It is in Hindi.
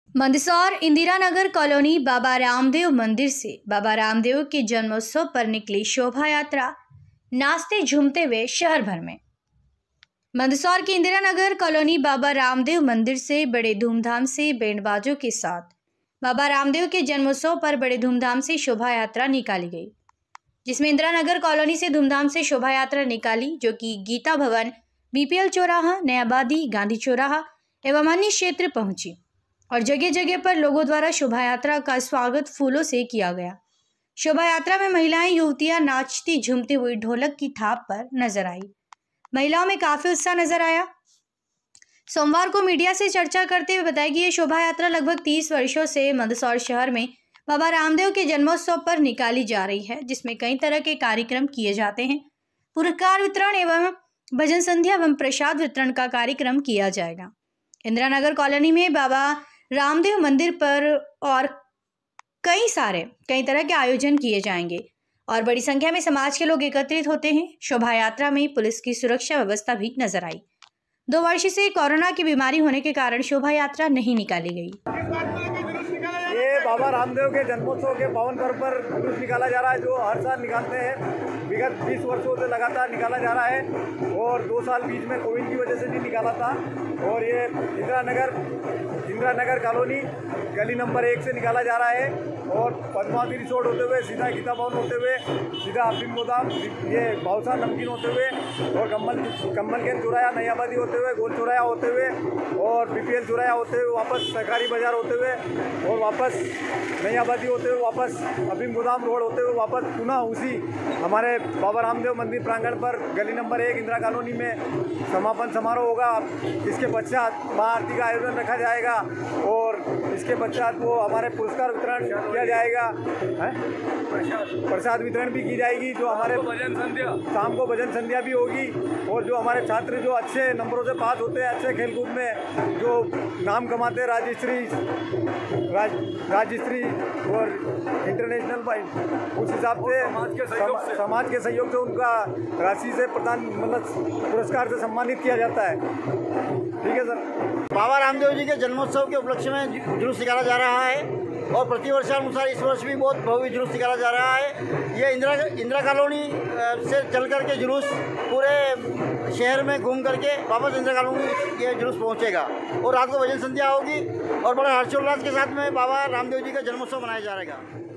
मंदसौर इंदिरा नगर कॉलोनी बाबा रामदेव मंदिर से बाबा रामदेव के जन्मोत्सव पर निकली शोभा यात्रा नाचते झूमते हुए शहर भर में। मंदसौर की इंदिरा नगर कॉलोनी बाबा रामदेव मंदिर से बड़े धूमधाम से बैंड बाजों के साथ बाबा रामदेव के जन्मोत्सव पर बड़े धूमधाम से शोभा यात्रा निकाली गई, जिसमें इंदिरा नगर कॉलोनी से धूमधाम से शोभा यात्रा निकाली, जो कि गीता भवन, बीपीएल चौराहा, नयाबादी, गांधी चौराहा एवं अन्य क्षेत्र पहुंची और जगह जगह पर लोगों द्वारा शोभा यात्रा का स्वागत फूलों से किया गया। शोभा यात्रा में महिलाएं युवतियां नाचती झूमती हुई ढोलक की थाप पर नजर आई। महिलाओं में काफी उत्साह नजर आया। सोमवार को मीडिया से चर्चा करते हुए बताया कि यह शोभा यात्रा लगभग 30 वर्षों से मंदसौर शहर में बाबा रामदेव के जन्मोत्सव पर निकाली जा रही है, जिसमें कई तरह के कार्यक्रम किए जाते हैं। पुरस्कार वितरण एवं भजन संध्या एवं प्रसाद वितरण का कार्यक्रम किया जाएगा। इंदिरा नगर कॉलोनी में बाबा रामदेव मंदिर पर और कई तरह के आयोजन किए जाएंगे और बड़ी संख्या में समाज के लोग एकत्रित होते हैं। शोभा यात्रा में पुलिस की सुरक्षा व्यवस्था भी नजर आई। 2 वर्ष से कोरोना की बीमारी होने के कारण शोभा यात्रा नहीं निकाली गई। ये बाबा रामदेव के जन्मोत्सव के पावन पर्व पर जुलूस निकाला जा रहा है, जो हर साल निकालते हैं। विगत 20 वर्षों से लगातार निकाला जा रहा है और 2 साल बीच में कोविड की वजह से नहीं निकाला था। और ये इंदिरा नगर कॉलोनी गली नंबर 1 से निकाला जा रहा है और पद्मावती रिसोर्ट होते हुए सीधा गीता भवन होते हुए सीधा अफीम गोदाम, ये बाउसा नमकीन होते हुए और कम्बल के चौराया, नयाबादी होते हुए, गोल चौराया होते हुए और बीपीएल चौराया होते हुए वापस सरकारी बाजार होते हुए और वापस नयाबादी होते हुए वापस अफीम गोदाम रोड होते हुए वापस पुनः उसी हमारे बाबा रामदेव मंदिर प्रांगण पर गली नंबर 1 इंदिरा कॉलोनी में समापन समारोह होगा। इसके पश्चात महाआरती का आयोजन रखा जाएगा और इसके पश्चात वो हमारे पुरस्कार वितरण किया जाएगा, प्रसाद वितरण भी की जाएगी। जो हमारे शाम को भजन संध्या भी होगी और जो हमारे छात्र जो अच्छे नंबरों से पास होते हैं, अच्छे खेलकूद में जो नाम कमाते हैं, राज्यश्री और इंटरनेशनल उस हिसाब से समाज के सहयोग से उनका राशि से प्रदान मतलब पुरस्कार से सम्मानित किया जाता है। ठीक है सर। बाबा रामदेव जी के जन्मोत्सव के उपलक्ष्य में जुलूस निकाला जा रहा है और प्रतिवर्षानुसार इस वर्ष भी बहुत भव्य जुलूस निकाला जा रहा है। ये इंदिरा कॉलोनी से चल करके जुलूस पूरे शहर में घूम करके वापस इंदिरा कॉलोनी ये जुलूस पहुंचेगा और रात को भजन संध्या होगी और बड़े हर्षोल्लास के साथ में बाबा रामदेव जी का जन्मोत्सव मनाया जाएगा।